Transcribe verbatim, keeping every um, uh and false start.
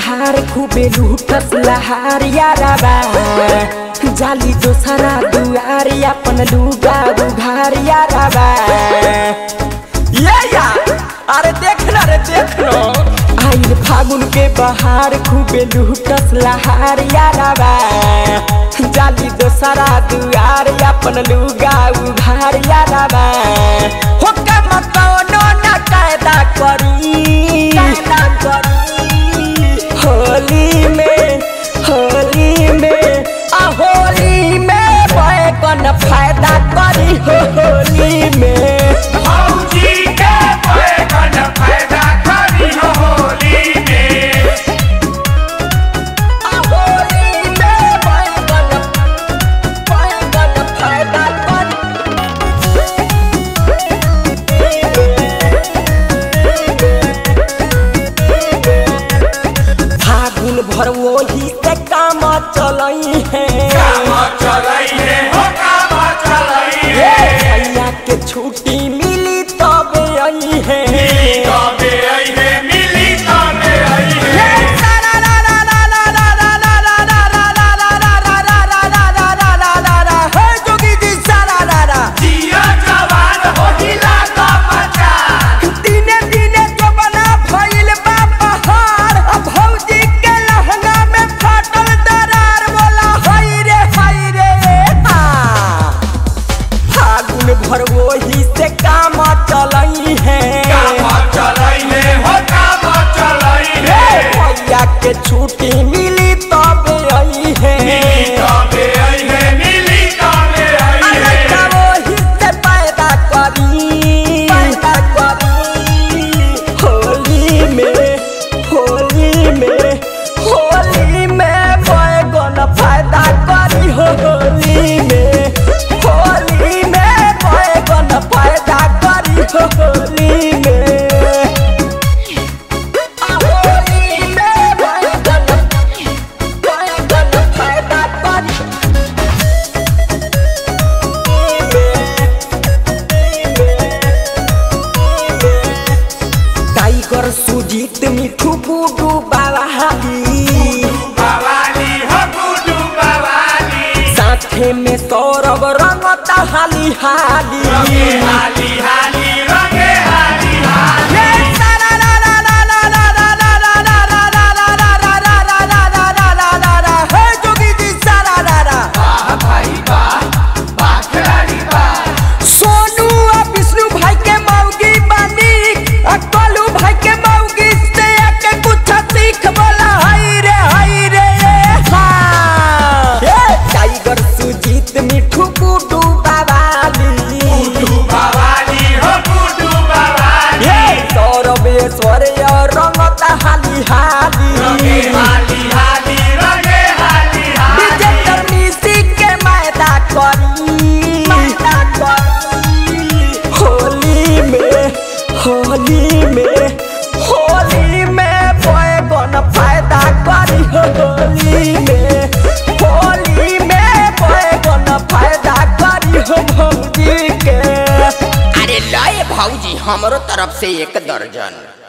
बहार खूबे लूटस लहार याराबा जाली दोसरा दुआर अपन लुगा उघार याराबा। ये या अरे देखना रे देखना आइल फागुन के बहार खूबे लूटस लहार याराबा जाली दोसरा दुआर अपन लुगा उघार याराबा। हो के मकौनो ना कायदा करी होली में होली में आ होली में बैगन फायदा करी होली में भौजी के बैगन फायदा करी होली में आ होली में बैगन बैगन फायदा फागुन भर वही से काम चलई है काम चलई है हो काम चलई है भैया के छुट्टी मिली तब आई है मिली तबे आई है मिली तबे आई है जिया जवान हो हिला का मचा दिने दिने जो बना भइल बा पहाड़ अब भौजी के लहंगा में फाटल दरार बोला हाय रे हाय रे हाँ फागुन भर वही से काम चलई है काम चलई है हो काम चलई है भैया के छुट्टी मिली तब आई है मिली तबे आई है मिली तबे आई है अलग वही से पैदा करी पैदा करी होली में होली में होली में बैगन फायदा करी होली में होली में बैगन फायदा करी होली में आ होली में बैगन बैगन फायदा करी टाइगर सुजीत मिठू गुडू बावाली बवाली हो गुडू बवाली साथे में सौरभ रंगता हाली हाली रंगे हाली हाली रंगे हाली हाली वाह भाई वाह वाह खिलाड़ी वाह सोनू आ विष्णु भाई के मौगी बनी आ कलू भाई के मौगी से आके कुछ सीख बोला हाय रे हाय रे हाँ टाइगर सुजीत मिठू गुडू बावाली गुडू बवाली हो गुडू बवाली सौरभ ऐश्वर्य रंगता हाली हाली रंगे हाली हाली रंगे हाली हाली विजेंद्र मिश्री के मैदा करी मैदा करी होली में होली में होली में बैगन फायदा करी होली में होली में बैगन फायदा करी हो भौजी के। अरे लाए भौजी हमरो तरफ से एक दर्जन।